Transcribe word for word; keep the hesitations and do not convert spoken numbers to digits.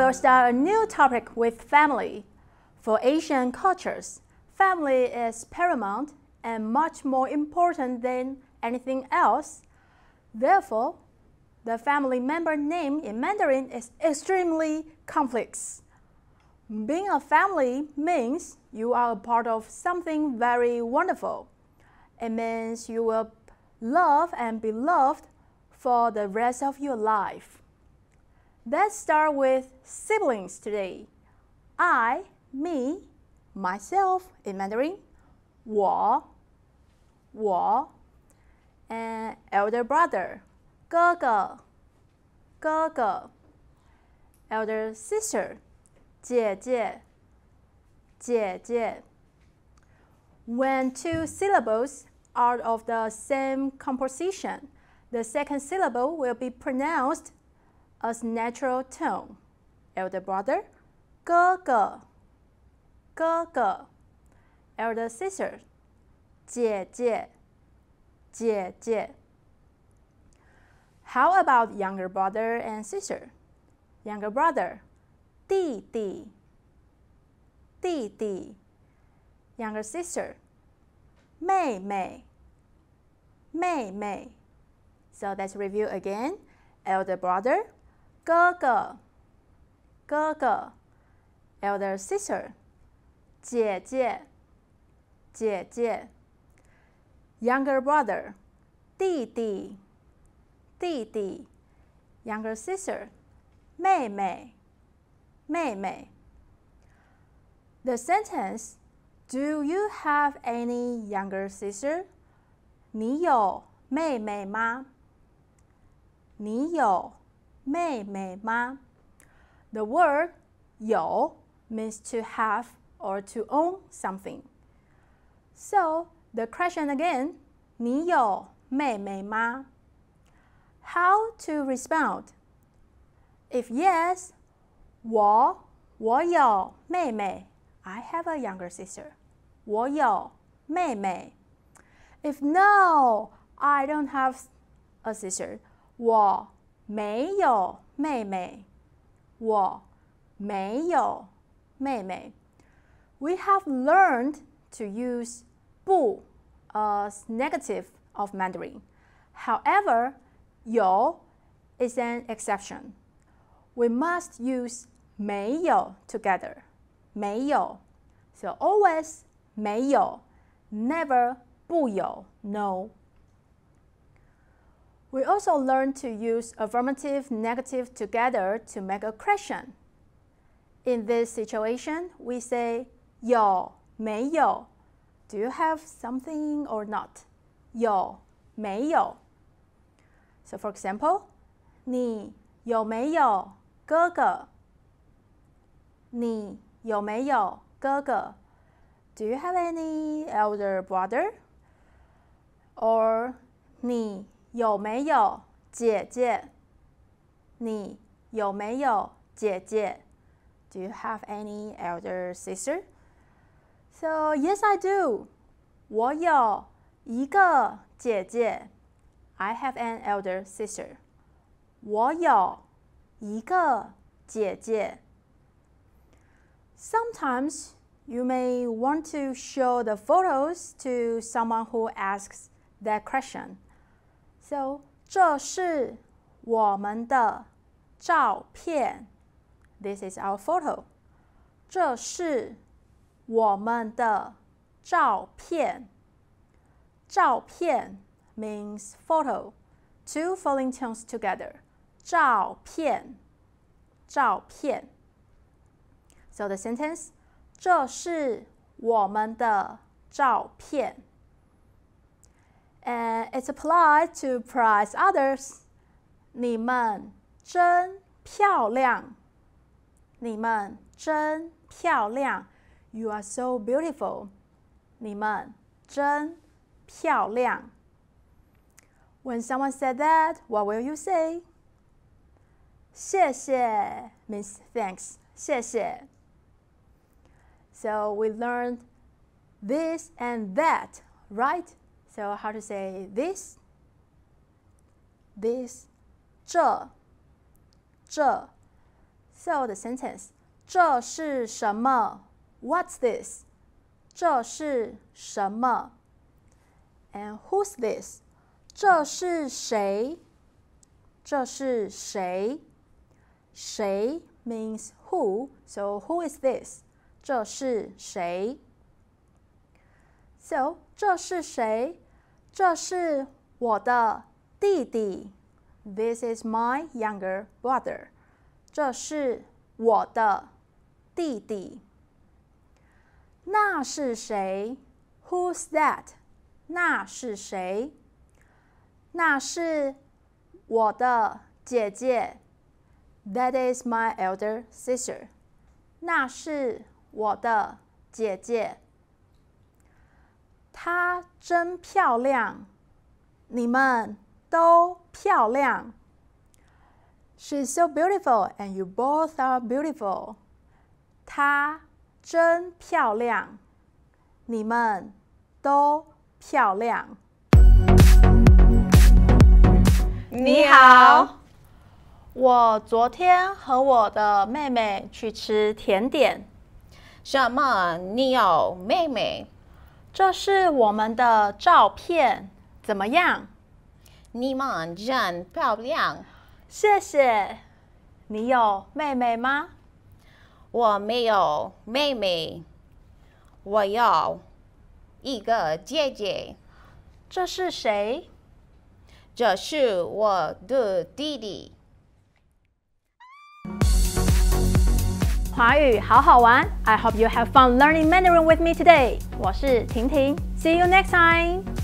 will start a new topic with family. For Asian cultures, family is paramount and much more important than anything else. Therefore, the family member name in Mandarin is extremely complex. Being a family means you are a part of something very wonderful. It means you will love and be loved for the rest of your life. Let's start with siblings today. I, me, myself in Mandarin, 我, 我, and elder brother, 哥哥, 哥哥, elder sister, 姐姐, 姐姐. When two syllables are of the same composition, the second syllable will be pronounced as natural tone. Elder brother, 哥哥, 哥哥. Elder sister, 姐姐, 姐姐. How about younger brother and sister? Younger brother, 弟弟, 弟弟. Younger sister, 妹妹, 妹妹. So let's review again. Elder brother, 哥哥, 哥哥. Elder sister, 姐姐, 姐姐. Younger brother, 弟弟, 弟弟. Younger sister, 妹妹, 妹妹. The sentence, do you have any younger sister? 你有妹妹吗? 你有妹妹吗? The word 有 means to have or to own something. So, the question again, 你有妹妹吗? How to respond? If yes, 我, 我有妹妹. I have a younger sister. 我有妹妹. If no, I don't have a sister. 我没有妹妹. 我没有妹妹. We have learned to use 不 as negative of Mandarin. However, 有 is an exception. We must use 没有 together. 没有. So always 没有, never 不有, no. We also learn to use affirmative, negative together to make a question. In this situation, we say 有没有. Do you have something or not? 有没有. So for example, 你有没有哥哥? 你有没有哥哥? Do you have any elder brother? Or 你有没有姐姐? 你有没有姐姐? Do you have any elder sister? So yes, I do. 我有一个姐姐. I have an elder sister. 我有一个姐姐. Sometimes you may want to show the photos to someone who asks that question. So, 这是我们的照片. This is our photo. 这是我们的照片. 照片 means photo. Two falling tones together. 照片, 照片. So the sentence, 这是我们的照片. And it's applied to praise others. 你们真漂亮. 你们真漂亮. You are so beautiful. 你们真漂亮. When someone said that, what will you say? 谢谢 means thanks. 谢谢. So we learned this and that, right? So how to say this? This, 这, 这. So the sentence, 这是什么 What's this? 这是什么 And who's this? 这是谁这是谁谁 means who, so who is this? 这是谁 So, 这是谁这是我的弟弟 This is my younger brother. 这是我的弟弟。那是谁 Who's that? 那是谁那是我的姐姐 That is my elder sister. 那是我的姐姐。她真漂亮。你们都漂亮。She's so beautiful and you both are beautiful. 她真漂亮。你们都漂亮。 你好， 我昨天和我的妹妹去吃甜点。 什么？你有妹妹？ 这是我们的照片，怎么样？ 你们真漂亮。 谢谢。你有妹妹吗？ 我没有妹妹，我有一个姐姐。 这是谁？ 这是我的弟弟。 华语好好玩 I hope you have fun learning Mandarin with me today. 我是婷婷 See you next time!